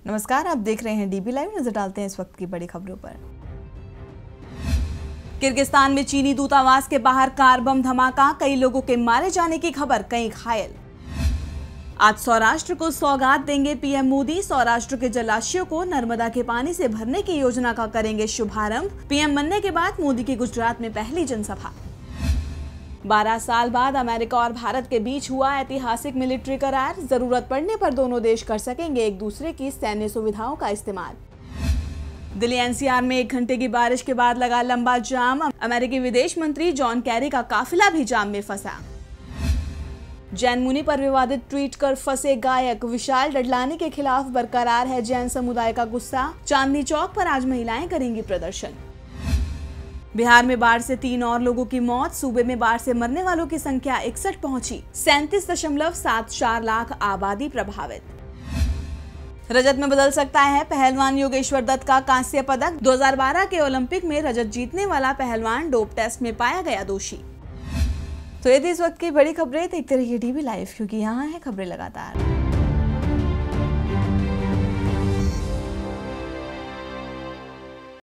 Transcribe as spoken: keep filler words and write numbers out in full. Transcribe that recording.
नमस्कार, आप देख रहे हैं डीबी लाइव। नजर डालते हैं इस वक्त की बड़ी खबरों पर। किर्गिस्तान में चीनी दूतावास के बाहर कार बम धमाका, कई लोगों के मारे जाने की खबर, कई घायल। आज सौराष्ट्र को सौगात देंगे पीएम मोदी, सौराष्ट्र के जलाशयों को नर्मदा के पानी से भरने की योजना का करेंगे शुभारंभ। पीएम बनने के बाद मोदी की गुजरात में पहली जनसभा। बारह साल बाद अमेरिका और भारत के बीच हुआ ऐतिहासिक मिलिट्री करार, जरूरत पड़ने पर दोनों देश कर सकेंगे एक दूसरे की सैन्य सुविधाओं का इस्तेमाल। दिल्ली एनसीआर में एक घंटे की बारिश के बाद लगा लंबा जाम, अमेरिकी विदेश मंत्री जॉन कैरी का काफिला भी जाम में फंसा। जैन मुनि पर विवादित ट्वीट कर फंसे गायक विशाल डडलानी के खिलाफ बरकरार है जैन समुदाय का गुस्सा, चांदनी चौक पर आज महिलाएं करेंगी प्रदर्शन। बिहार में बाढ़ से तीन और लोगों की मौत, सूबे में बाढ़ से मरने वालों की संख्या इकसठ पहुंची, सैंतीस दशमलव सात चार लाख आबादी प्रभावित। रजत में बदल सकता है पहलवान योगेश्वर दत्त का कांस्य पदक, दो हज़ार बारह के ओलंपिक में रजत जीतने वाला पहलवान डोप टेस्ट में पाया गया दोषी। तो ये थी इस वक्त की बड़ी खबरें। देखते रहिए डीबी लाइव, क्योंकि यहाँ है खबरें लगातार।